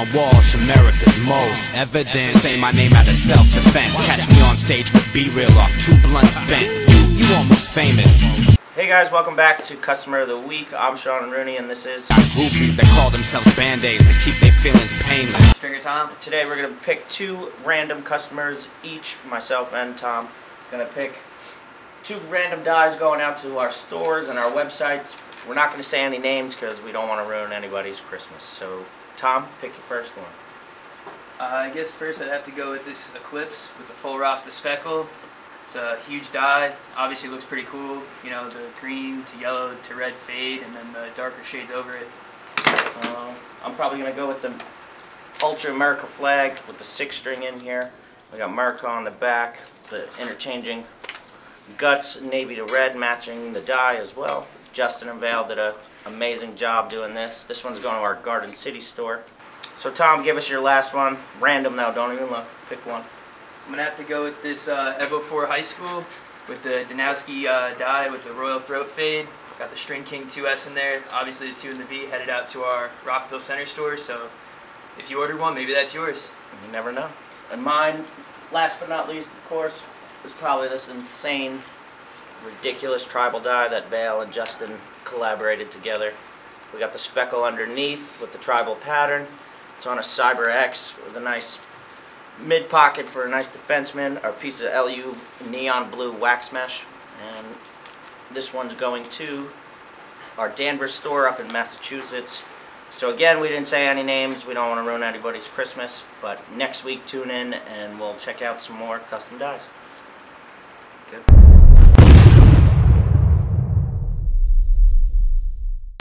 my walls, America's most evident. Say my name out of self-defense. Catch me on stage with B-Real off 2 blunts bent. You almost famous. Hey guys, welcome back to Customer of the Week. I'm Sean Rooney and this is Groupies that call themselves Band-Aids to keep their feelings painless. Stringer Tom. Today we're going to pick 2 random customers each, myself and Tom. Going to pick 2 random dies going out to our stores and our websites. We're not going to say any names because we don't want to ruin anybody's Christmas. So, Tom, pick your first one. I guess first I'd have to go with this Eclipse with the full Rasta speckle. It's a huge die. Obviously it looks pretty cool. You know, the green to yellow to red fade and then the darker shades over it. I'm probably going to go with the Ultra America flag with the 6-string in here. We got America on the back, the interchanging guts, navy to red, matching the die as well. Justin and Vale did an amazing job doing this. This one's going to our Garden City store. So Tom, give us your last one. Random now, don't even look. Pick one. I'm going to have to go with this Evo 4 High School with the Danowski die with the Royal Throat fade. Got the String King 2S in there. Obviously the 2 and the V headed out to our Rockville Center store. So if you ordered one, maybe that's yours. You never know. And mine, last but not least, of course, is probably this insane, ridiculous tribal die that Vale and Justin collaborated together. We got the speckle underneath with the tribal pattern. It's on a Cyber X with a nice mid pocket for a nice defenseman. Our piece of LU neon blue wax mesh. And this one's going to our Danvers store up in Massachusetts. So again, we didn't say any names. We don't want to ruin anybody's Christmas. But next week, tune in and we'll check out some more custom dies. Good.